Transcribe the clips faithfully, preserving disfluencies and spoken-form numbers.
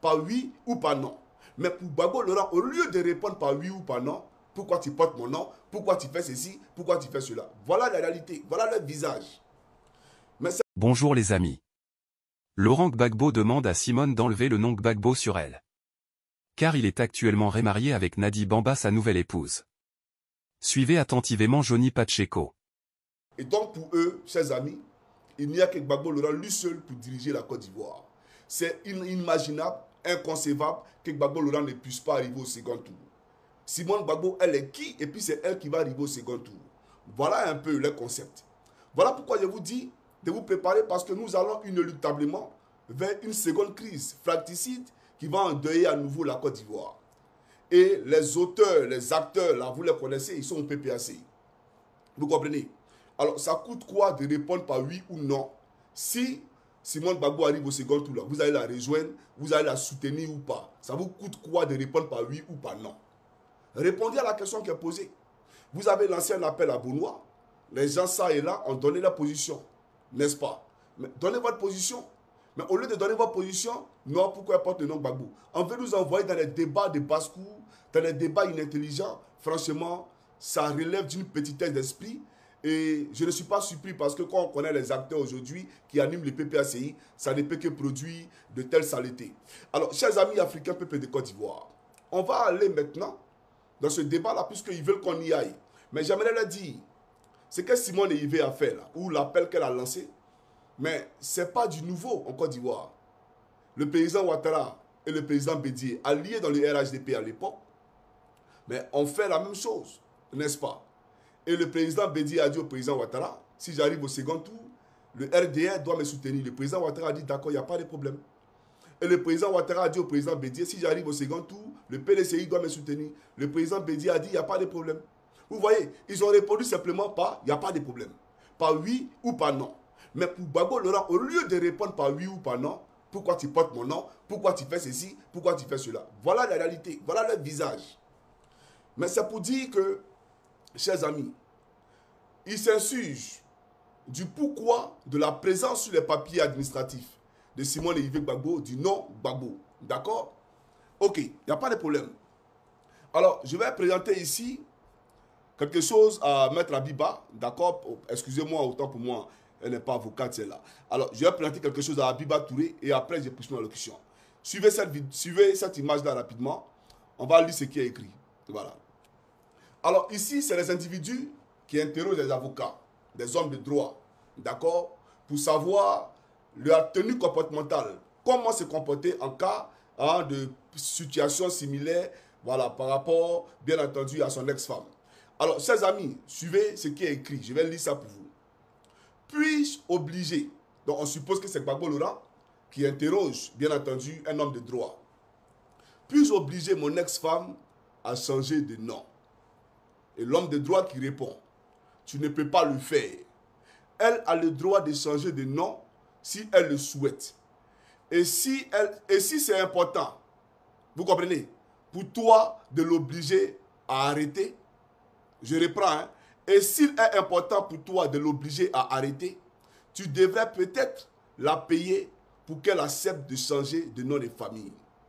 par oui ou par non. Mais pour Gbagbo Laurent, au lieu de répondre par oui ou par non, pourquoi tu portes mon nom, pourquoi tu fais ceci, pourquoi tu fais cela. Voilà la réalité, voilà leur visage. Mais bonjour les amis. Laurent Gbagbo demande à Simone d'enlever le nom Gbagbo sur elle. Car il est actuellement remarié avec Nadi Bamba, sa nouvelle épouse. Suivez attentivement Johnny Pacheco. Et donc pour eux, chers amis, il n'y a que Gbagbo Laurent lui seul pour diriger la Côte d'Ivoire. C'est inimaginable, inconcevable que Gbagbo Laurent ne puisse pas arriver au second tour. Simone Gbagbo, elle est qui? Et puis c'est elle qui va arriver au second tour. Voilà un peu le concept. Voilà pourquoi je vous dis de vous préparer parce que nous allons inéluctablement vers une seconde crise fracticide qui va endeuiller à nouveau la Côte d'Ivoire. Et les auteurs, les acteurs, là, vous les connaissez, ils sont au P P A C I. Vous comprenez? Alors, ça coûte quoi de répondre par oui ou non? Si Simone Gbagbo arrive au second tour, là, vous allez la rejoindre, vous allez la soutenir ou pas? Ça vous coûte quoi de répondre par oui ou par non? Répondez à la question qui est posée. Vous avez lancé un appel à Benoît. Les gens, ça et là, ont donné leur position. N'est-ce pas? Mais donnez votre position. Mais au lieu de donner votre position, non, pourquoi porte le nom Gbagbo? On veut nous envoyer dans les débats de basse-cour, dans les débats inintelligents. Franchement, ça relève d'une petitesse d'esprit. Et je ne suis pas surpris parce que quand on connaît les acteurs aujourd'hui qui animent le P P A C I, ça ne peut que produire de telles saletés. Alors, chers amis africains, peuple de Côte d'Ivoire, on va aller maintenant dans ce débat-là puisqu'ils veulent qu'on y aille. Mais j'aimerais leur dire, ce que Simone Yvé a fait là, ou l'appel qu'elle a lancé, mais ce n'est pas du nouveau en Côte d'Ivoire. Le président Ouattara et le président Bédié, alliés dans le R H D P à l'époque, mais on fait la même chose, n'est-ce pas? Et le président Bédié a dit au président Ouattara, si j'arrive au second tour, le R D R doit me soutenir. Le président Ouattara a dit, d'accord, il n'y a pas de problème. Et le président Ouattara a dit au président Bédié, si j'arrive au second tour, le P D C I doit me soutenir. Le président Bédié a dit, il n'y a pas de problème. Vous voyez, ils ont répondu simplement par, il n'y a pas de problème. Par oui ou par non. Mais pour Gbagbo Laurent, au lieu de répondre par oui ou par non, pourquoi tu portes mon nom, pourquoi tu fais ceci, pourquoi tu fais cela. Voilà la réalité, voilà leur visage. Mais c'est pour dire que, chers amis, ils s'insurgent du pourquoi de la présence sur les papiers administratifs de Simone Yvé Gbagbo, du nom Gbagbo. D'accord? Ok, il n'y a pas de problème. Alors, je vais présenter ici quelque chose à Maître Abiba. D'accord? Excusez-moi, autant pour moi, elle n'est pas avocate, celle-là. Alors, je vais présenter quelque chose à Abiba Touré et après, je pousse ma locution. Suivez cette, suivez cette image-là rapidement. On va lire ce qui est écrit. Voilà. Alors, ici, c'est les individus qui interrogent les avocats, des hommes de droit. D'accord? Pour savoir leur tenue comportementale. Comment se comporter en cas hein, de situation similaire, voilà, par rapport, bien entendu, à son ex-femme. Alors, chers amis, suivez ce qui est écrit. Je vais lire ça pour vous. Puis-je obliger, donc on suppose que c'est Gbagbo Laurent qui interroge, bien entendu, un homme de droit. Puis-je obliger mon ex-femme à changer de nom? Et l'homme de droit qui répond, tu ne peux pas le faire. Elle a le droit de changer de nom si elle le souhaite. Et si, elle, et si c'est important, vous comprenez, pour toi de l'obliger à arrêter, je reprends, hein, et s'il est important pour toi de l'obliger à arrêter, tu devrais peut-être la payer pour qu'elle accepte de changer de nom de famille.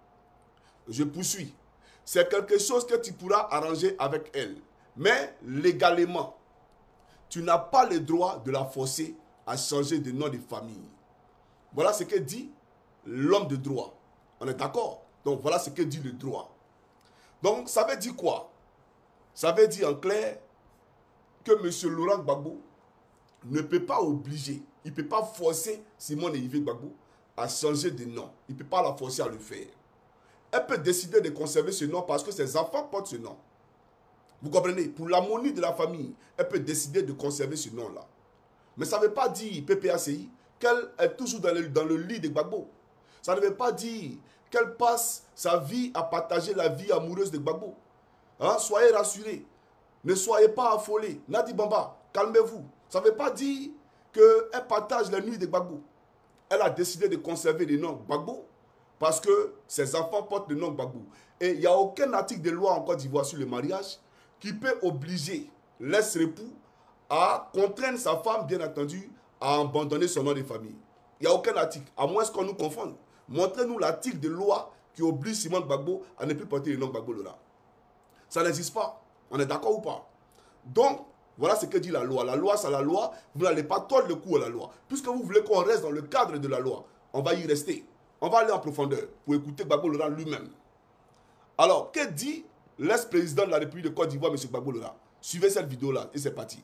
Je poursuis. C'est quelque chose que tu pourras arranger avec elle. Mais légalement, tu n'as pas le droit de la forcer à changer de nom de famille. Voilà ce que dit l'homme de droit. On est d'accord? Donc voilà ce que dit le droit. Donc ça veut dire quoi? Ça veut dire en clair que M. Laurent Gbagbo ne peut pas obliger, il ne peut pas forcer Simone Yvé Gbagbo à changer de nom. Il ne peut pas la forcer à le faire. Elle peut décider de conserver ce nom parce que ses enfants portent ce nom. Vous comprenez? Pour l'harmonie de la famille, elle peut décider de conserver ce nom-là. Mais ça ne veut pas dire, P P A C I, qu'elle est toujours dans le, dans le lit de Gbagbo. Ça ne veut pas dire qu'elle passe sa vie à partager la vie amoureuse de Gbagbo. Hein? Soyez rassurés. Ne soyez pas affolés. Nadi Bamba, calmez-vous. Ça ne veut pas dire qu'elle partage la nuit de Gbagbo. Elle a décidé de conserver le nom Gbagbo parce que ses enfants portent le nom Gbagbo. Et il n'y a aucun article de loi en Côte d'Ivoire sur le mariage qui peut obliger l'ex-époux à contraindre sa femme, bien entendu, à abandonner son nom de famille. Il n'y a aucun article, à moins qu'on nous confonde. Montrez-nous l'article de loi qui oblige Simone Gbagbo à ne plus porter le nom Gbagbo Laurent. Ça n'existe pas. On est d'accord ou pas? Donc, voilà ce que dit la loi. La loi, c'est la loi. Vous n'allez pas tordre le cou à la loi. Puisque vous voulez qu'on reste dans le cadre de la loi, on va y rester. On va aller en profondeur pour écouter Gbagbo Laurent lui-même. Alors, que dit l'ex-président de la République de Côte d'Ivoire, M. Gbagbo Laurent? Suivez cette vidéo-là et c'est parti.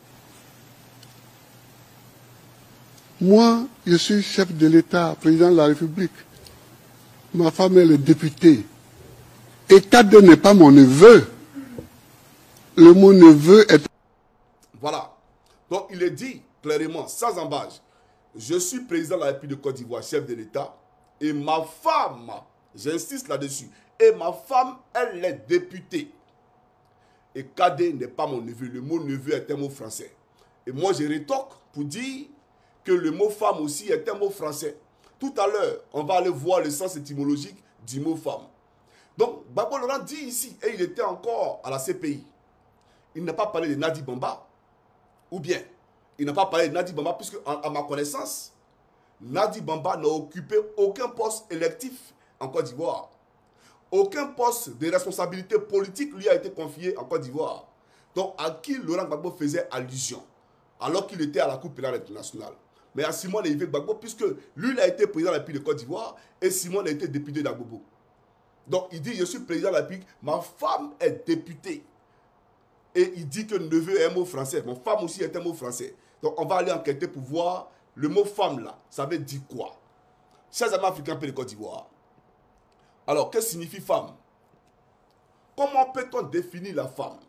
Moi, je suis chef de l'État, président de la République. Ma femme est le député. Et Kade n'est pas mon neveu. Le mot neveu est... Voilà. Donc, il est dit clairement, sans embâche, je suis président de la République de Côte d'Ivoire, chef de l'État, et ma femme, j'insiste là-dessus, et ma femme, elle est députée. Et Kade n'est pas mon neveu. Le mot neveu est un mot français. Et moi, je rétorque pour dire que le mot femme aussi est un mot français. Tout à l'heure, on va aller voir le sens étymologique du mot femme. Donc, Gbagbo Laurent dit ici, et il était encore à la C P I, il n'a pas parlé de Nadi Bamba, ou bien, il n'a pas parlé de Nadi Bamba, puisque, à ma connaissance, Nadi Bamba n'a occupé aucun poste électif en Côte d'Ivoire. Aucun poste de responsabilité politique lui a été confié en Côte d'Ivoire. Donc, à qui Laurent Gbagbo faisait allusion, alors qu'il était à la Cour pénale internationale. Mais à Simone Yves Gbagbo, puisque lui, il a été président de la République de Côte d'Ivoire, et Simone a été député d'Agbobo. Donc, il dit, je suis président de la République, ma femme est députée. Et il dit que neveu est un mot français. Mon femme aussi est un mot français. Donc, on va aller enquêter pour voir le mot femme là. Ça veut dire quoi? Chers amis africains de Côte d'Ivoire. Alors, que signifie femme? Comment peut-on définir la femme?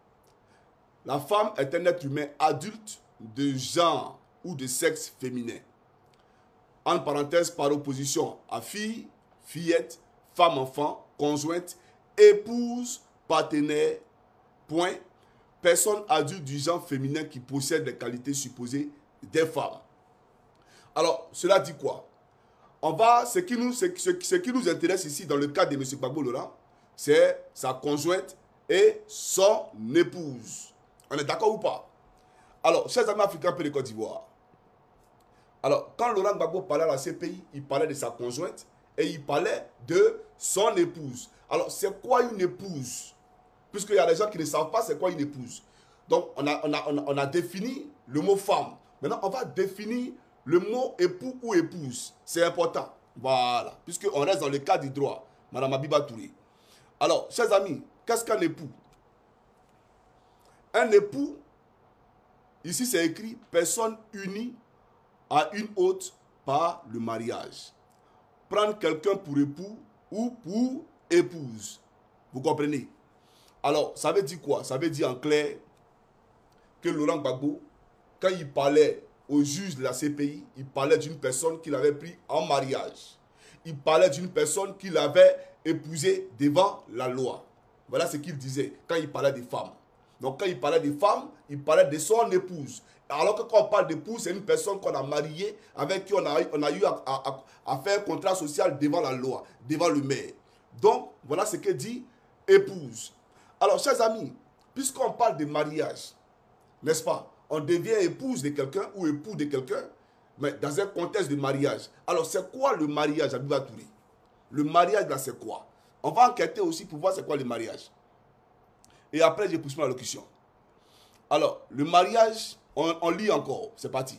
La femme est un être humain adulte de genre ou de sexe féminin. En parenthèse, par opposition à fille, fillette, femme-enfant, conjointe, épouse, partenaire, point, personne adulte du genre féminin qui possède les qualités supposées des femmes. Alors, cela dit quoi? On va, ce qui nous, ce, ce, ce qui nous intéresse ici dans le cas de M. Gbagbo Laurent, c'est sa conjointe et son épouse. On est d'accord ou pas? Alors, chers amis africains de Côte d'Ivoire, alors, quand Laurent Gbagbo parlait à la C P I, il parlait de sa conjointe et il parlait de son épouse. Alors, c'est quoi une épouse? Puisqu'il y a des gens qui ne savent pas c'est quoi une épouse. Donc, on a, on, a, on, a, on a défini le mot femme. Maintenant, on va définir le mot époux ou épouse. C'est important. Voilà. Puisqu'on reste dans le cas du droit. Madame Abiba Touré. Alors, chers amis, qu'est-ce qu'un époux? Un époux, ici c'est écrit personne unie à une autre par le mariage. Prendre quelqu'un pour époux ou pour épouse. Vous comprenez? Alors, ça veut dire quoi? Ça veut dire en clair que Laurent Gbagbo, quand il parlait au juge de la C P I, il parlait d'une personne qu'il avait pris en mariage. Il parlait d'une personne qu'il avait épousée devant la loi. Voilà ce qu'il disait quand il parlait des femmes. Donc quand il parlait des femmes, il parlait de son épouse. Alors que quand on parle d'épouse, c'est une personne qu'on a mariée, avec qui on a, on a eu à, à, à faire un contrat social devant la loi, devant le maire. Donc, voilà ce que dit épouse. Alors, chers amis, puisqu'on parle de mariage, n'est-ce pas? On devient épouse de quelqu'un ou époux de quelqu'un, mais dans un contexte de mariage. Alors, c'est quoi le mariage, Abiba Touré? Le mariage, là, c'est quoi? On va enquêter aussi pour voir c'est quoi le mariage. Et après, je pousse ma locution. Alors, le mariage, on, on lit encore, c'est parti.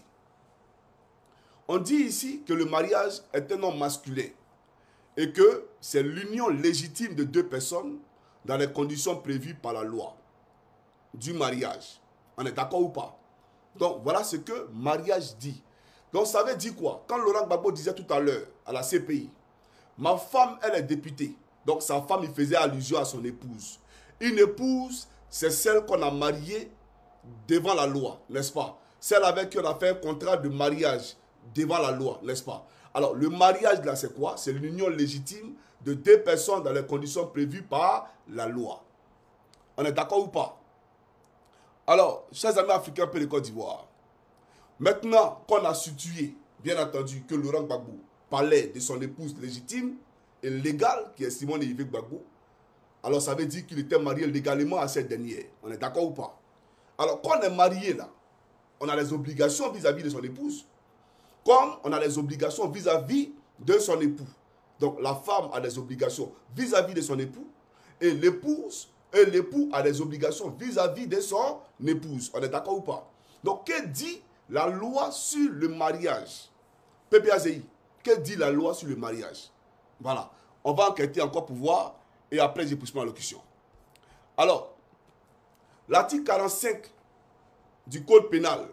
On dit ici que le mariage est un homme masculin et que c'est l'union légitime de deux personnes dans les conditions prévues par la loi du mariage. On est d'accord ou pas? Donc, voilà ce que mariage dit. Donc, ça veut dire quoi? Quand Laurent Gbagbo disait tout à l'heure à la C P I, ma femme, elle est députée. Donc, sa femme, il faisait allusion à son épouse. Une épouse, c'est celle qu'on a mariée devant la loi, n'est-ce pas? Celle avec qui on a fait un contrat de mariage devant la loi, n'est-ce pas? Alors, le mariage, là, c'est quoi? C'est l'union légitime de deux personnes dans les conditions prévues par la loi. On est d'accord ou pas? Alors, chers amis africains de Côte d'Ivoire, maintenant qu'on a situé, bien entendu, que Laurent Gbagbo parlait de son épouse légitime et légale, qui est Simone Yves Gbagbo, alors ça veut dire qu'il était marié légalement à cette dernière. On est d'accord ou pas? Alors, quand on est marié là, on a les obligations vis-à-vis de son épouse, comme on a les obligations vis-à-vis de son époux. Donc la femme a des obligations vis-à-vis de son époux et l'épouse et l'époux a des obligations vis-à-vis de son épouse. On est d'accord ou pas? Donc que dit la loi sur le mariage? P P A Z I, que dit la loi sur le mariage? Voilà. On va enquêter encore pour voir et après je pousse ma allocution. Alors, l'article quarante-cinq du code pénal,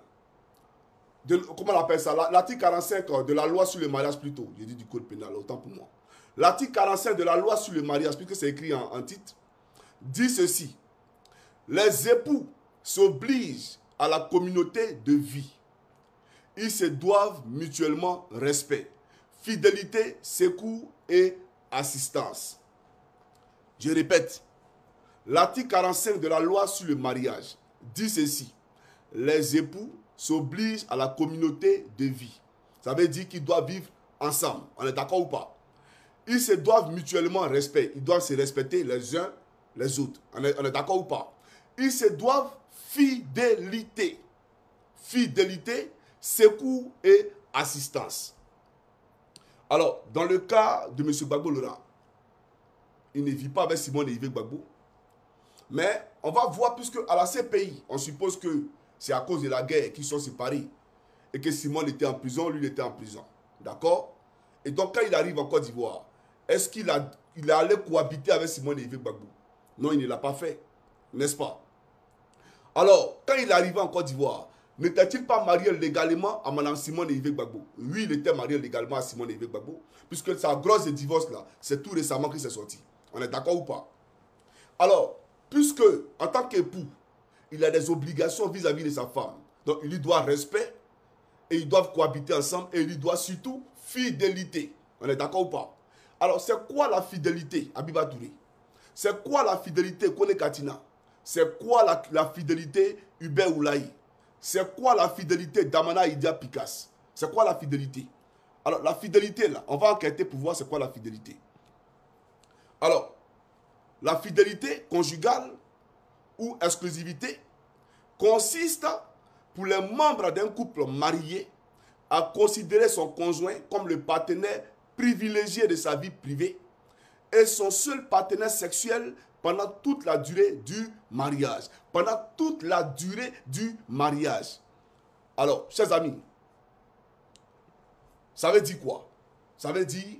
de, comment on appelle ça? L'article quarante-cinq de la loi sur le mariage plutôt, j'ai dit du code pénal, autant pour moi. L'article quarante-cinq de la loi sur le mariage, puisque c'est écrit en, en titre, dit ceci. Les époux s'obligent à la communauté de vie. Ils se doivent mutuellement respect, fidélité, secours et assistance. Je répète, l'article quarante-cinq de la loi sur le mariage dit ceci. Les époux s'obligent à la communauté de vie. Ça veut dire qu'ils doivent vivre ensemble. On est d'accord ou pas? Ils se doivent mutuellement respect. Ils doivent se respecter les uns les autres. On est, on est d'accord ou pas? Ils se doivent fidélité. Fidélité, secours et assistance. Alors, dans le cas de M. Gbagbo Laurent, il ne vit pas avec Simone et Yves Gbagbo. Mais on va voir, puisque à la C P I, on suppose que c'est à cause de la guerre qu'ils sont séparés. Et que Simone était en prison, lui il était en prison. D'accord? Et donc quand il arrive en Côte d'Ivoire, est-ce qu'il a, il a allé cohabiter avec Simone et Yves Gbagbo? Non, il ne l'a pas fait. N'est-ce pas? Alors, quand il est arrivé en Côte d'Ivoire, n'était-il pas marié légalement à Mme Simone et Yves Gbagbo? Oui, il était marié légalement à Simone et Yves Gbagbo, puisque sa grosse divorce là, c'est tout récemment qu'il s'est sorti. On est d'accord ou pas? Alors, puisque en tant qu'époux, il a des obligations vis-à-vis de sa femme, donc il lui doit respect, et ils doivent cohabiter ensemble, et il lui doit surtout fidélité. On est d'accord ou pas? Alors, c'est quoi la fidélité, Abiba Touré? C'est quoi la fidélité, Kone Katina? C'est quoi la, la fidélité, Hubert Oulaï? C'est quoi la fidélité d'Amana Idia Picasso? C'est quoi la fidélité? Alors, la fidélité, là, on va enquêter pour voir c'est quoi la fidélité. Alors, la fidélité conjugale ou exclusivité consiste pour les membres d'un couple marié à considérer son conjoint comme le partenaire privilégié de sa vie privée et son seul partenaire sexuel pendant toute la durée du mariage. Pendant toute la durée du mariage. Alors, chers amis, ça veut dire quoi? Ça veut dire,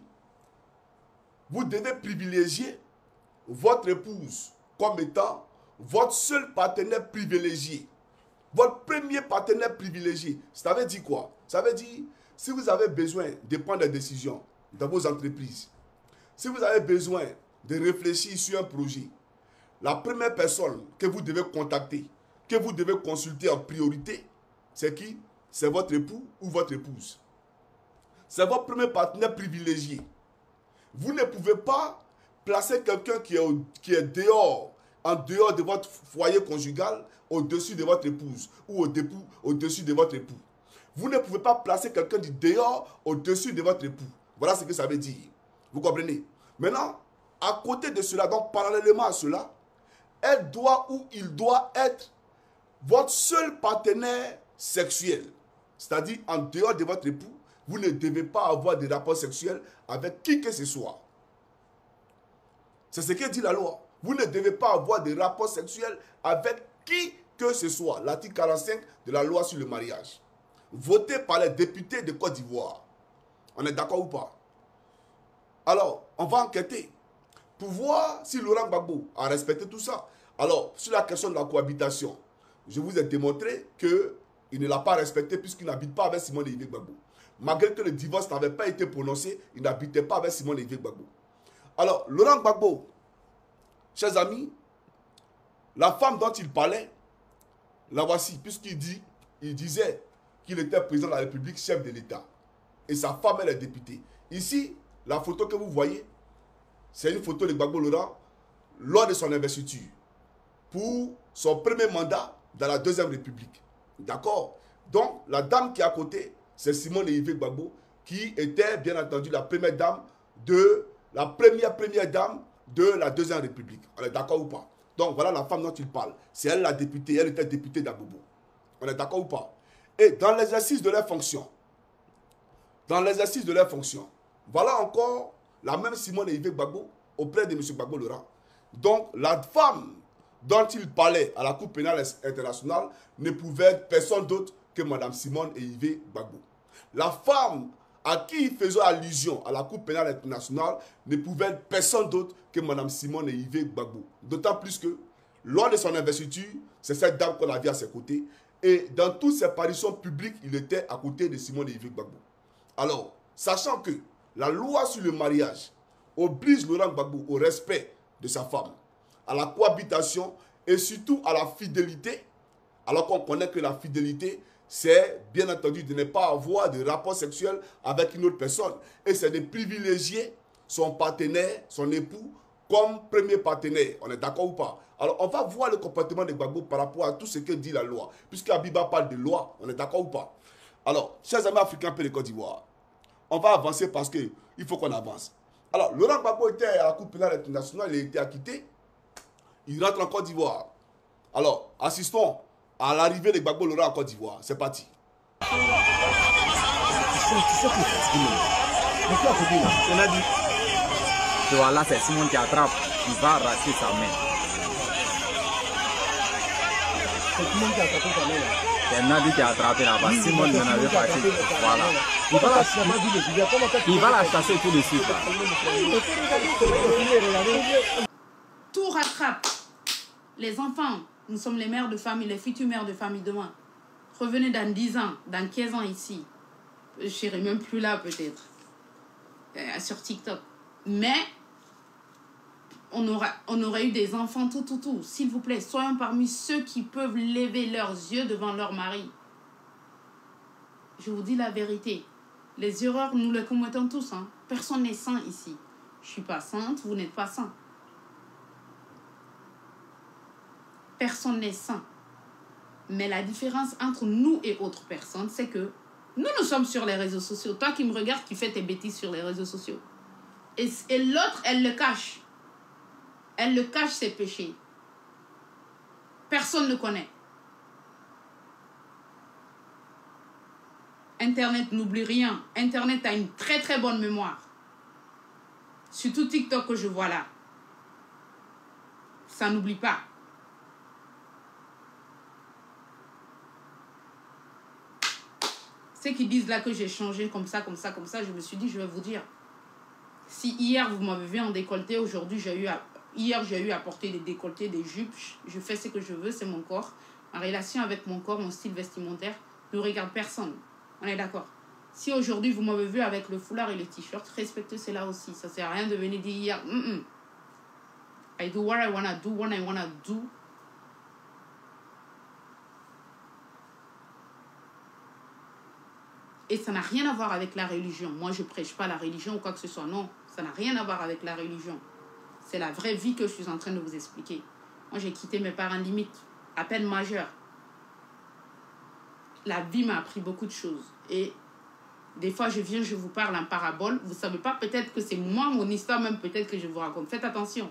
vous devez privilégier votre épouse comme étant votre seul partenaire privilégié. Votre premier partenaire privilégié. Ça veut dire quoi? Ça veut dire, si vous avez besoin de prendre des décisions dans vos entreprises, si vous avez besoin de réfléchir sur un projet, la première personne que vous devez contacter, que vous devez consulter en priorité, c'est qui? C'est votre époux ou votre épouse. C'est votre premier partenaire privilégié. Vous ne pouvez pas placer quelqu'un qui, qui est dehors, en dehors de votre foyer conjugal, au-dessus de votre épouse ou au-dessus de votre époux. Vous ne pouvez pas placer quelqu'un du dehors au-dessus de votre époux. Voilà ce que ça veut dire. Vous comprenez? Maintenant, à côté de cela, donc parallèlement à cela, elle doit ou il doit être votre seul partenaire sexuel. C'est-à-dire, en dehors de votre époux, vous ne devez pas avoir de rapports sexuels avec qui que ce soit. C'est ce que dit la loi. Vous ne devez pas avoir de rapports sexuels avec qui que ce soit. L'article quarante-cinq de la loi sur le mariage. Voté par les députés de Côte d'Ivoire. On est d'accord ou pas? Alors, on va enquêter pour voir si Laurent Gbagbo a respecté tout ça. Alors, sur la question de la cohabitation, je vous ai démontré qu'il ne l'a pas respecté puisqu'il n'habite pas avec Simone et Yves Gbagbo. Malgré que le divorce n'avait pas été prononcé, il n'habitait pas avec Simone et Yves Gbagbo. Alors, Laurent Gbagbo, chers amis, la femme dont il parlait, la voici, puisqu'il dit, il disait qu'il était président de la République, chef de l'État. Et sa femme, elle est députée. Ici, la photo que vous voyez, c'est une photo de Gbagbo Laurent lors de son investiture pour son premier mandat dans la Deuxième République. D'accord? Donc, la dame qui est à côté, c'est Simone et Yves Gbagbo, qui était, bien entendu, la première dame de la première première dame de la Deuxième République. On est d'accord ou pas? Donc, voilà la femme dont il parle. C'est elle la députée. Elle était députée d'Abobo. On est d'accord ou pas? Et dans l'exercice de leurs fonctions, dans l'exercice de leurs fonctions, voilà encore la même Simone et Yves Gbagbo, auprès de M. Gbagbo Laurent. Donc, la femme dont il parlait à la Cour pénale internationale ne pouvait être personne d'autre que Mme Simone et Yves Gbagbo. La femme à qui il faisait allusion à la Cour pénale internationale ne pouvait être personne d'autre que Mme Simone et Yves Gbagbo. D'autant plus que, lors de son investiture, c'est cette dame qu'on a vue à ses côtés. Et dans toutes ses apparitions publiques, il était à côté de Simone et Yves Gbagbo. Alors, sachant que la loi sur le mariage oblige Laurent Gbagbo au respect de sa femme, à la cohabitation et surtout à la fidélité, alors qu'on connaît que la fidélité, c'est bien entendu de ne pas avoir de rapport sexuel avec une autre personne. Et c'est de privilégier son partenaire, son époux, comme premier partenaire. On est d'accord ou pas? Alors, on va voir le comportement de Gbagbo par rapport à tout ce que dit la loi. Puisque Abiba parle de loi, on est d'accord ou pas? Alors, chers amis africains et de Côte d'Ivoire, on va avancer parce qu'il faut qu'on avance. Alors, Laurent Gbagbo était à la Cour pénale internationale, il a été acquitté. Il rentre en Côte d'Ivoire. Alors, assistons à l'arrivée de Gbagbo Laurent en Côte d'Ivoire. C'est parti. On a dit. Voilà, c'est Simone qui attrape. Il va arracher sa main. C'est Simone qui a attrapé sa main là. C'est Nadi qui a attrapé là-bas. Simone n'en avait pas acheté. Voilà. Il va la, il va la chasser tout de suite. Tout rattrape. Les enfants, nous sommes les mères de famille, les futures mères de famille demain. Revenez dans dix ans, dans quinze ans ici. Je ne serai même plus là peut-être. Euh, sur TikTok. Mais on aura, on aurait eu des enfants tout, tout, tout. S'il vous plaît, soyons parmi ceux qui peuvent lever leurs yeux devant leur mari. Je vous dis la vérité. Les erreurs, nous les commettons tous. Hein. Personne n'est saint ici. Je ne suis pas sainte, vous n'êtes pas saint. Personne n'est saint. Mais la différence entre nous et autres personnes, c'est que nous, nous sommes sur les réseaux sociaux. Toi qui me regardes, qui fais tes bêtises sur les réseaux sociaux. Et, et l'autre, elle le cache. Elle le cache, ses péchés. Personne ne connaît. Internet n'oublie rien. Internet a une très très bonne mémoire. Surtout TikTok que je vois là. Ça n'oublie pas. Ceux qui disent là que j'ai changé comme ça, comme ça, comme ça, je me suis dit, je vais vous dire. Si hier, vous m'avez vu en décolleté, aujourd'hui, j'ai eu à, hier, j'ai eu à porter des décolletés, des jupes. Je fais ce que je veux, c'est mon corps. Ma relation avec mon corps, mon style vestimentaire, ne regarde personne. On est d'accord. Si aujourd'hui, vous m'avez vu avec le foulard et le t-shirt, respectez cela aussi. Ça ne sert à rien de venir dire hier, mm -mm. I do what I wanna do, when I wanna do. Et ça n'a rien à voir avec la religion. Moi, je ne prêche pas la religion ou quoi que ce soit. Non, ça n'a rien à voir avec la religion. C'est la vraie vie que je suis en train de vous expliquer. Moi, j'ai quitté mes parents limite, à peine majeur. La vie m'a appris beaucoup de choses. Et des fois, je viens, je vous parle en parabole. Vous ne savez pas, peut-être que c'est moi, mon histoire même, peut-être que je vous raconte. Faites attention.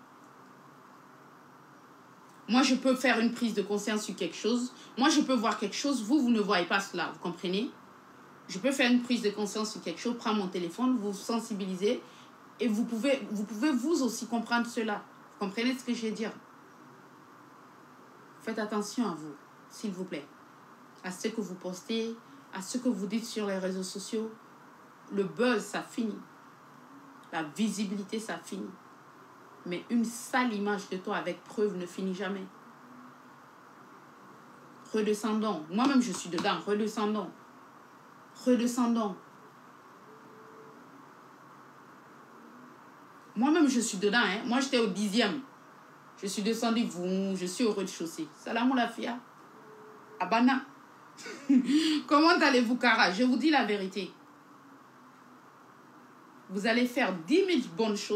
Moi, je peux faire une prise de conscience sur quelque chose. Moi, je peux voir quelque chose. Vous, vous ne voyez pas cela. Vous comprenez? Je peux faire une prise de conscience sur quelque chose, prendre mon téléphone, vous sensibiliser et vous pouvez, vous pouvez vous aussi comprendre cela. Vous comprenez ce que je veux dire? Faites attention à vous, s'il vous plaît. À ce que vous postez, à ce que vous dites sur les réseaux sociaux. Le buzz, ça finit. La visibilité, ça finit. Mais une sale image de toi avec preuve ne finit jamais. Redescendons. Moi-même, je suis dedans. Redescendons. Redescendons. Moi-même, je suis dedans. Hein. Moi, j'étais au dixième. Je suis descendu. Je suis au rez-de-chaussée. Salam la fia. Abana. Comment allez-vous, Kara? Je vous dis la vérité. Vous allez faire dix mille bonnes choses.